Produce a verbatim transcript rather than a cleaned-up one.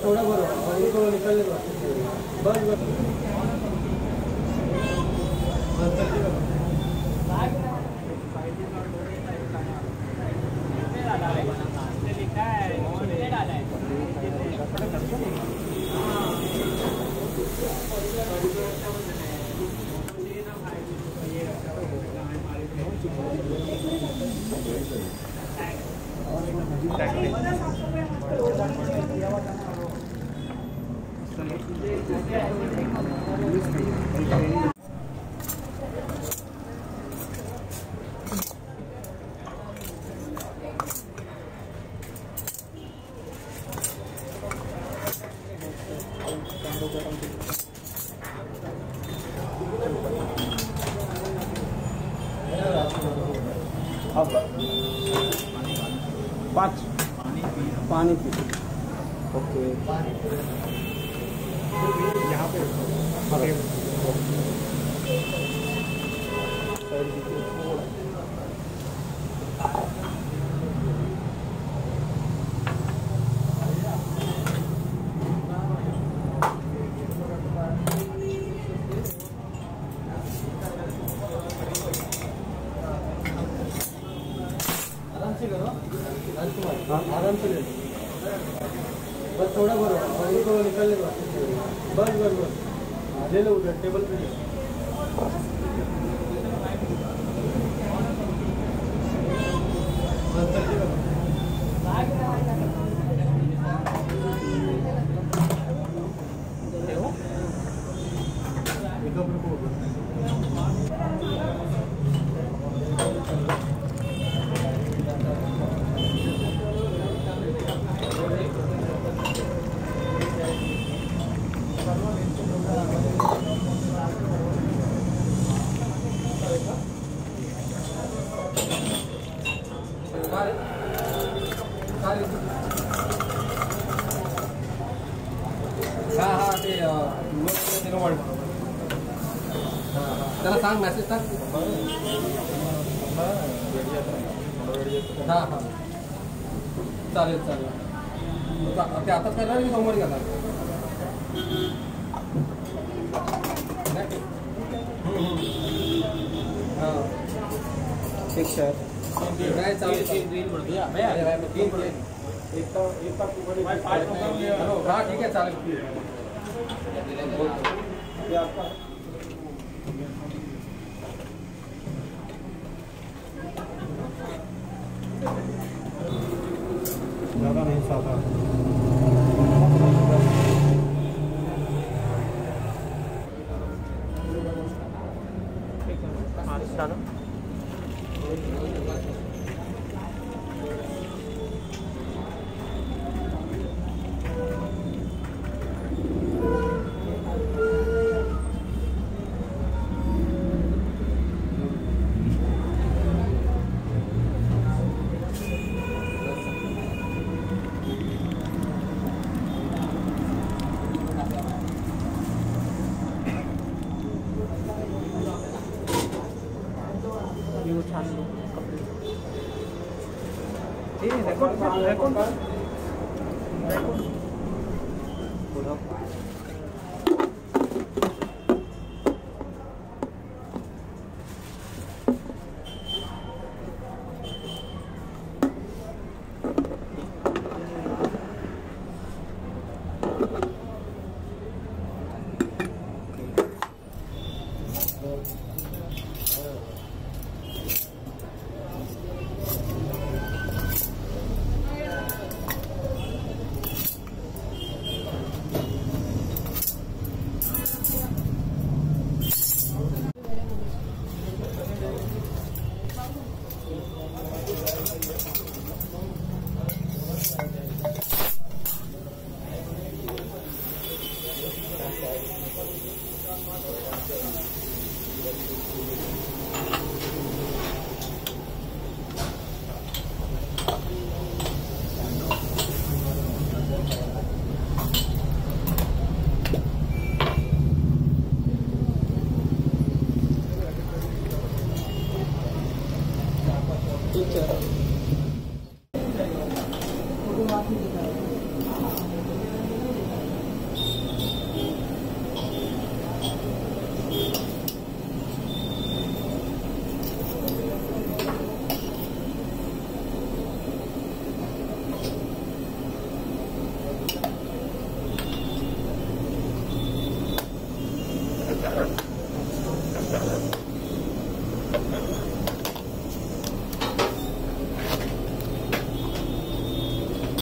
थोड़ा भरो और इनको निकलने दो बस बस पाँच पानी पी ओके यहाँ पे आराम से ले लो बस थोड़ा भरो और इनको निकलने दो बस बस बस ले लो उधर टेबल पे ले त्याला सांग मेसेज टाक हां हां चालेल चालेल ते आताच करणार की सोमवारी करणार हां एक शर्ट काय चालेल तीन ग्रीन पडतो या भैया तीन पडतो एक तो एक का हेलो हां ठीक है चालेल ये आपका ज़्यादा नहीं सादा रेकॉर्ड रेकॉर्ड रेकॉर्ड है।